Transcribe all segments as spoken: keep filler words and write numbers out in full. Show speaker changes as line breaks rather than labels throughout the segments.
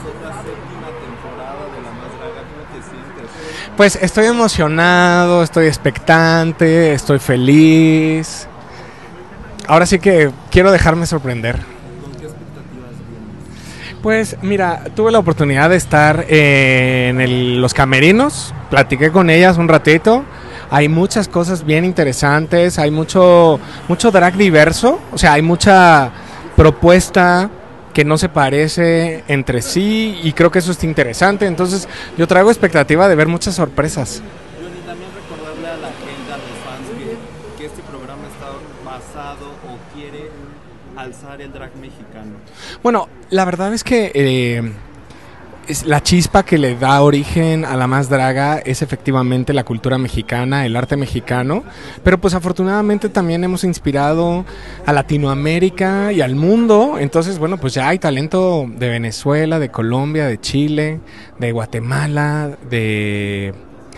otra séptima temporada de La Más Draga. ¿Cómo te sientes?
Pues estoy emocionado, estoy expectante, estoy feliz. Ahora sí que quiero dejarme sorprender.
¿Con qué expectativas vienes?
Pues mira, tuve la oportunidad de estar eh, en el- los camerinos, platiqué con ellas un ratito. Hay muchas cosas bien interesantes, hay mucho, mucho drag diverso, o sea, hay mucha propuesta que no se parece entre sí y creo que eso está interesante. Entonces yo traigo expectativa de ver muchas sorpresas.
Johnny, también recordarle a la gente, a los fans, que, que este programa está basado o quiere alzar el drag mexicano.
Bueno, la verdad es que eh, es la chispa que le da origen a La Más Draga es efectivamente la cultura mexicana, el arte mexicano, pero pues afortunadamente también hemos inspirado a Latinoamérica y al mundo. Entonces, bueno, pues ya hay talento de Venezuela, de Colombia, de Chile, de Guatemala, de...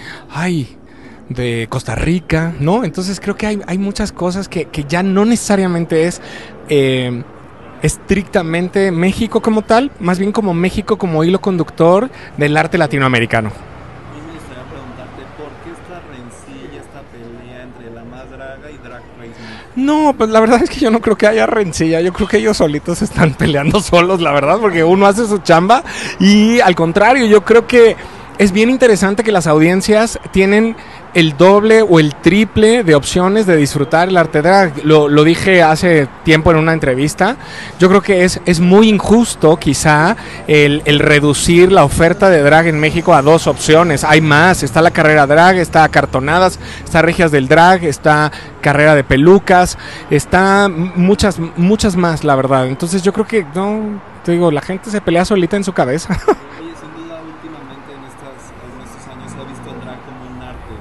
¡Ay! de Costa Rica, ¿no? Entonces creo que hay, hay muchas cosas que, que ya no necesariamente es eh, estrictamente México como tal, más bien como México como hilo conductor del arte latinoamericano.
A mí me gustaría preguntarte, ¿por qué esta rencilla, esta pelea entre La Más Draga y Drag Race México?
No, pues la verdad es que yo no creo que haya rencilla, yo creo que ellos solitos están peleando solos, la verdad, porque uno hace su chamba y al contrario, yo creo que es bien interesante que las audiencias tienen el doble o el triple de opciones de disfrutar el arte drag. Lo, lo dije hace tiempo en una entrevista. Yo creo que es, es muy injusto quizá el, el reducir la oferta de drag en México a dos opciones. Hay más, está la carrera drag, está Cartonadas, está Regias del Drag, está carrera de pelucas, está muchas, muchas más, la verdad. Entonces yo creo que, no, te digo, la gente se pelea solita en su cabeza.
Oye, sin duda, últimamente en, estas, en estos años se ha visto el drag como un arte.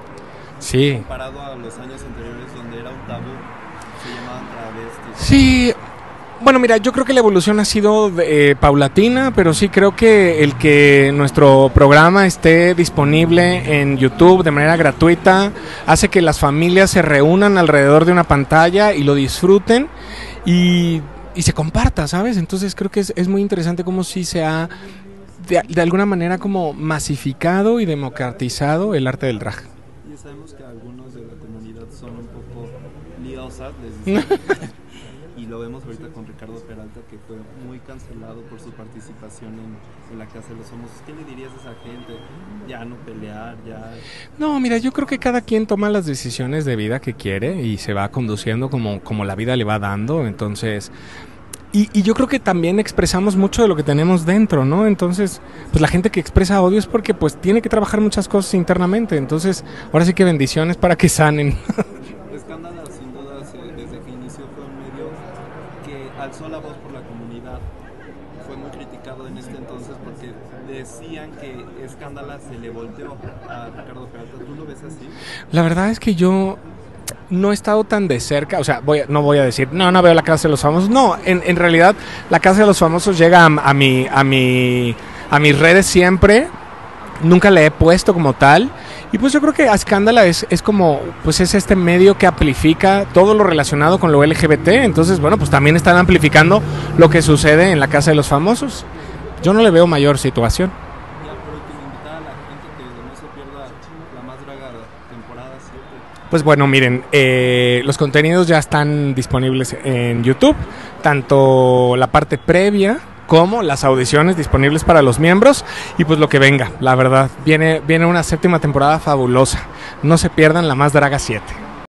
Sí.
Comparado a los años anteriores donde era un tabú, se llamaban travestis.
Sí, bueno, mira, yo creo que la evolución ha sido eh, paulatina, pero sí creo que el que nuestro programa esté disponible en YouTube de manera gratuita hace que las familias se reúnan alrededor de una pantalla y lo disfruten y, y se comparta, ¿sabes? Entonces creo que es, es muy interesante cómo sí se ha de, de alguna manera como masificado y democratizado el arte del drag.
Y sabemos que algunos de la comunidad son un poco liosas, les dicen. Y lo vemos ahorita con Ricardo Peralta, que fue muy cancelado por su participación en, en la Casa de los Famosos. ¿Qué le dirías a esa gente? Ya no pelear, ya...
No, mira, yo creo que cada quien toma las decisiones de vida que quiere y se va conduciendo como, como la vida le va dando, entonces... Y, y yo creo que también expresamos mucho de lo que tenemos dentro, ¿no? Entonces, pues la gente que expresa odio es porque pues tiene que trabajar muchas cosas internamente, entonces ahora sí que bendiciones para que sanen.
Escándala, sin duda, desde que inició fue un medio que alzó la voz por la comunidad. Fue muy criticado en este entonces porque decían que Escándala se le volteó a Ricardo Peralta. ¿Tú lo ves así?
La verdad es que yo no he estado tan de cerca, o sea, voy a, no voy a decir, no, no veo la Casa de los Famosos, no, en, en realidad la Casa de los Famosos llega a, a, mi, a, mi, a mis redes siempre, nunca le he puesto como tal, y pues yo creo que Escándala es, es como, pues es este medio que amplifica todo lo relacionado con lo L G B T, entonces bueno, pues también están amplificando lo que sucede en la Casa de los Famosos. Yo no le veo mayor situación.
Ya por último, invitar a la gente que no se pierda La Más Draga temporada siete.
Pues bueno, miren, eh, los contenidos ya están disponibles en YouTube, tanto la parte previa como las audiciones disponibles para los miembros y pues lo que venga, la verdad, viene, viene una séptima temporada fabulosa, no se pierdan La Más Draga siete.